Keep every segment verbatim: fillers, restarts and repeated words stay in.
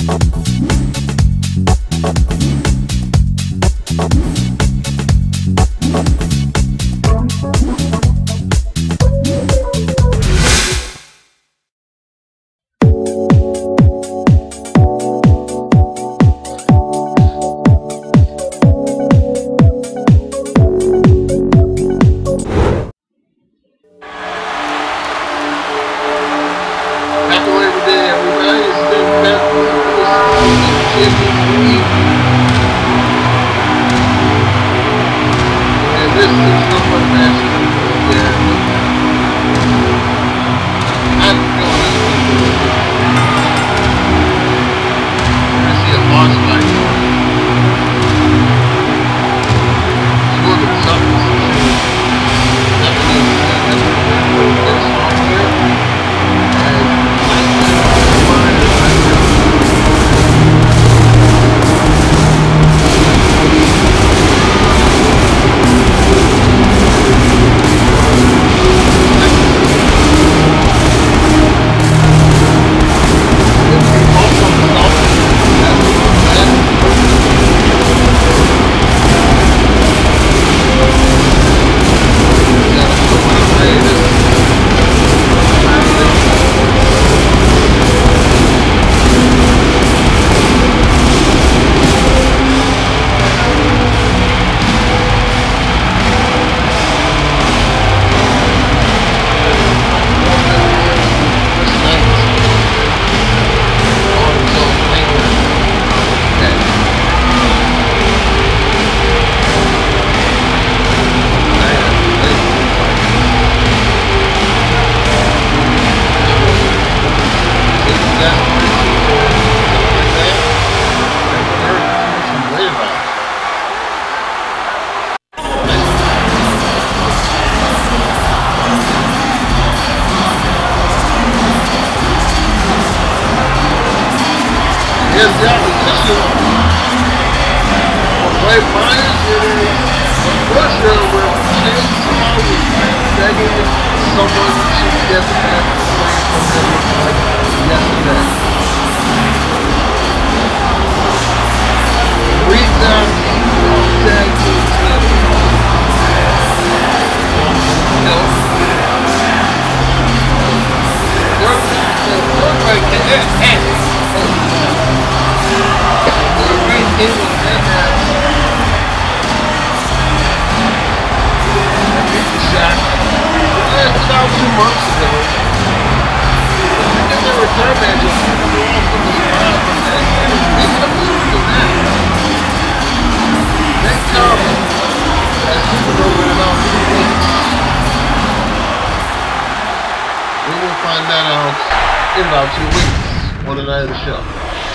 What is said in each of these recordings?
In about two weeks on the night of the show.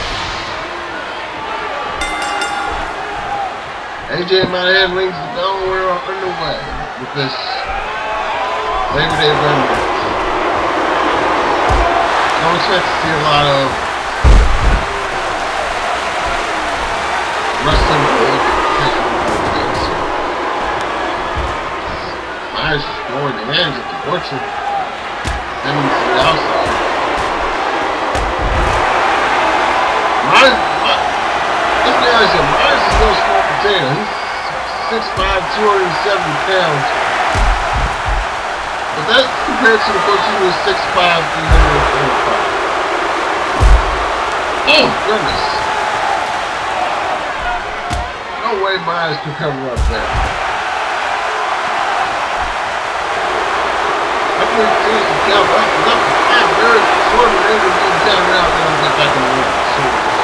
A J might have links to Delaware are underway with this Labor Day remnant. Don't expect to see a lot of wrestling related technical. Myers just throwing the hands at the orchard. Then to the outside. Myers, this guy said Myers is no small potato. He's six five, two hundred seventy pounds. But that's compared to the coach who was six five, three hundred forty-five. Oh, goodness. No way Myers can cover up there. I think he's the count up and up and down. Very short and able to get down and out and get back in the ring. So,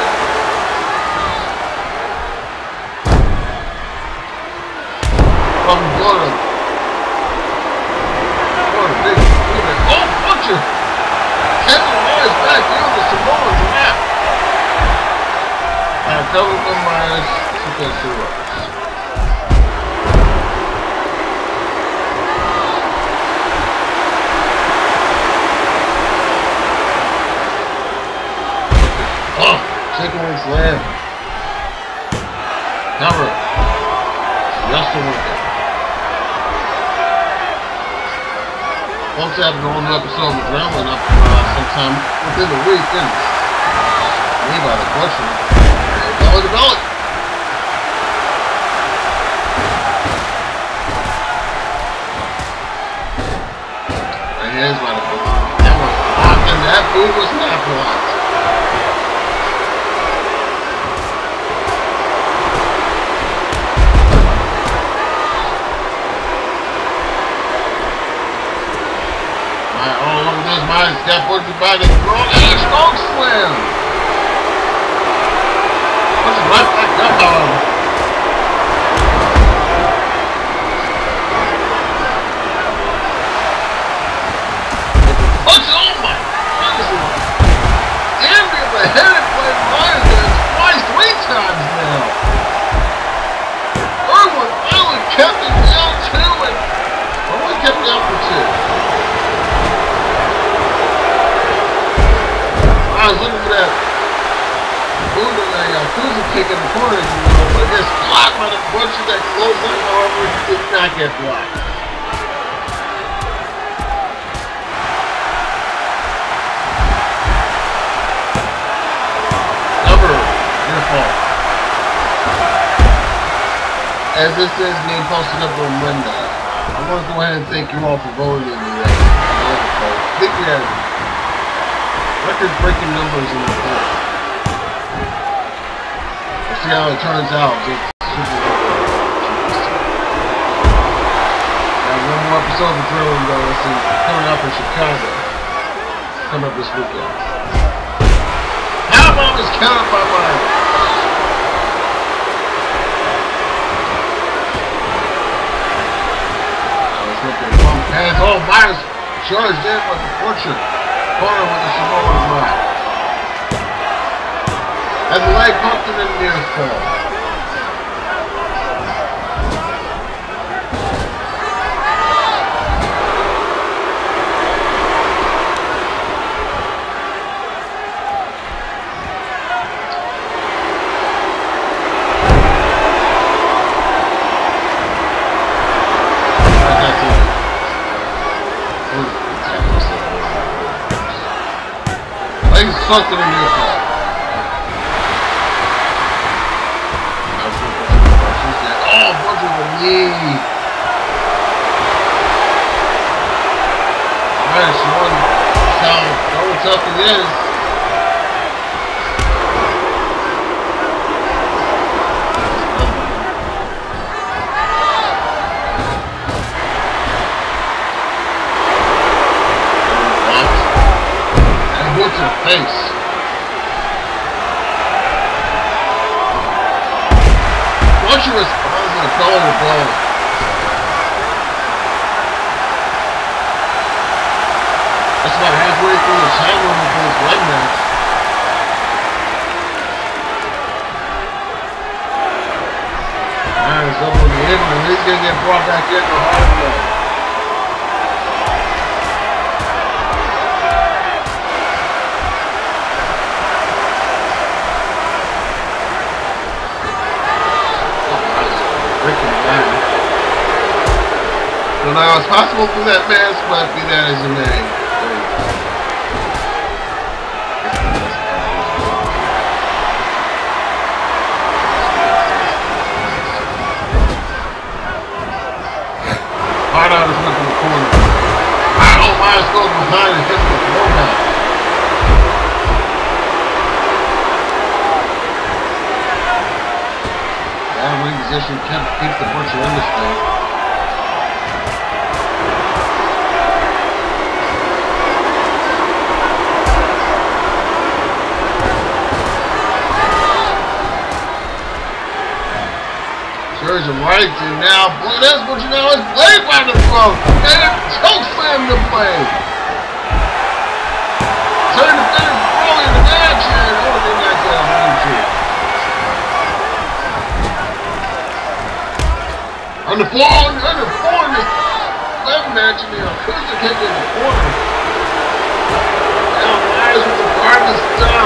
from Florida. Florida, big, big, oh, Butcher! Kevin Myers back in the Samoan map. And Kevin Myers took us to the oh, chicken wing slam. Cover. Just a weekend. Folks have an old episode of Gremlin up uh, sometime within the week, didn't it? Me by the butcher. Belly to belly. Right here is by the butcher. That was locked, and that food was not blocked. All over this mind, step puts the body wrong, and a strong slam. Puts it right back up, however. Puts it, oh my goodness. Damn near the head and played Myers there twice, three times now. Irwin finally kept it down two, and only kept it down for two. I was looking for that food and that Yakuza kick in the corner, you know, but it's blocked by the butcher that close line, however, he did not get blocked. Number, your fault. As this is being posted up on Monday, I want to go ahead and thank you all for voting in today. I think we had record-breaking numbers in the poll. We'll see how it turns out. It's Supernova. Got one more episode of the Drilling though. It's in, coming up in Chicago. Coming up this weekend. How about this counted by Myers? I was looking at one pass. Oh, Myers charged in with the butcher. Corner with the Samoan drop. As the leg pumped in the near fall. Something in your car. Oh, bunch of a knee. Alright, she won. So, how tough it is. And what's her face? Once you respond to the color of the blow. That's about halfway through the time limit for this Webmatch. Alright, it's up on the end, and he's going to get brought back in the hard way. So now it's possible for that mask, but be that as it may. Hard out is looking in the corner. I hope Myers goes behind and hits the throwback. That ring position kept keeps the butcher in the state. There's a right, and now that's what you know is blade by the throat, and it choke slammed the blade. Turn the finish brilliant in action. Oh, they not get a hold to it. On the floor, on the floor in this Webmatch, and the acoustic hit in the corner. Now Myers with the garden stop.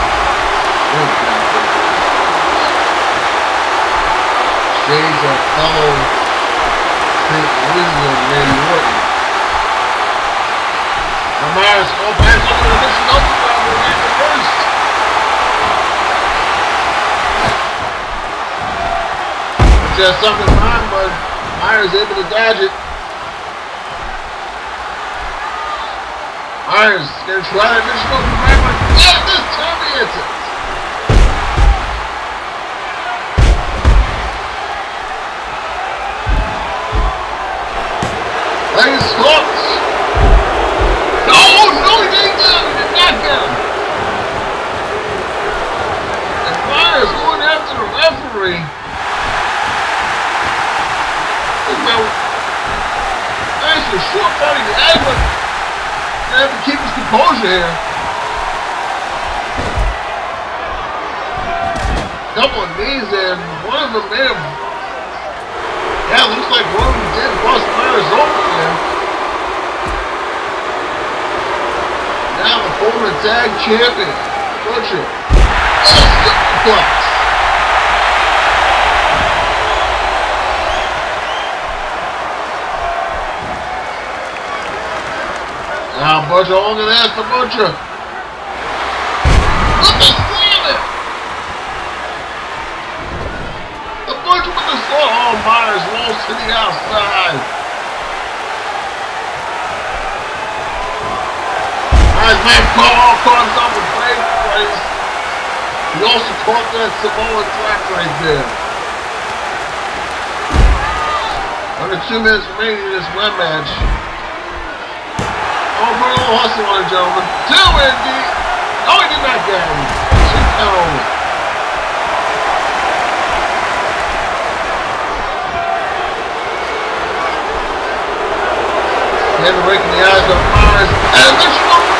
Shades of L Yeah, you wouldn't. Now Myers, oh, back up to the mission open round, we're in the first. Just something in mind, but Myers able to dodge it. Myers gonna try that mission open round, but yeah, this time he hits it. He's hooked. No, no, he didn't get him. He did not get him. And Myers going after the referee. Nice and short fighting the egg, but they have to keep his composure here. Couple of knees and one of them may have. Yeah, looks like one of them did bust Myers open there. Now the former tag champion, Butcher. Oh, superplex. Now Butcher, look at that for Butcher. Look at slam it. The Butcher with the slam. Oh, Myers rolls to the outside. Myers man caught caught himself in play place. He also caught that Samoan drop right there. Under two minutes remaining in this web match. Oh, put a little hustle on it, gentlemen. Two indeed. Oh, he did not get him. Two count only. Again, breaking the eyes of Myers. And a mission open